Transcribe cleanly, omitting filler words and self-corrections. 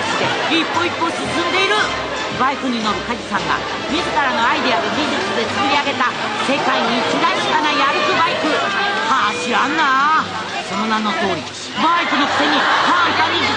足で一歩一歩進んでいる。バイクに乗る梶さんが自らのアイデアと技術で作り上げた世界に1台しかない歩くバイク。はあ、知らんな。その名の通りバイクのくせに簡単に